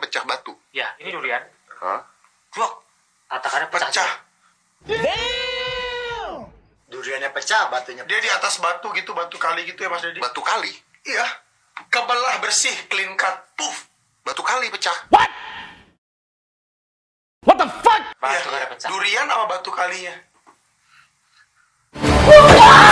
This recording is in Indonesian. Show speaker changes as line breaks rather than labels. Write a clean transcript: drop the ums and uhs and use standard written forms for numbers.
pecah batu.
Ya, ini durian.
Hah?
Blok. Katakannya pecah.
Pecah.
Duriannya pecah, batunya
Dia di atas batu gitu, batu kali gitu ya Mas Dedi?
Batu kali.
Iya. Kebelah bersih, clean cut, puff.
Batu kali pecah.
Batu
Iya.
ada pecah.
Durian sama batu kalinya.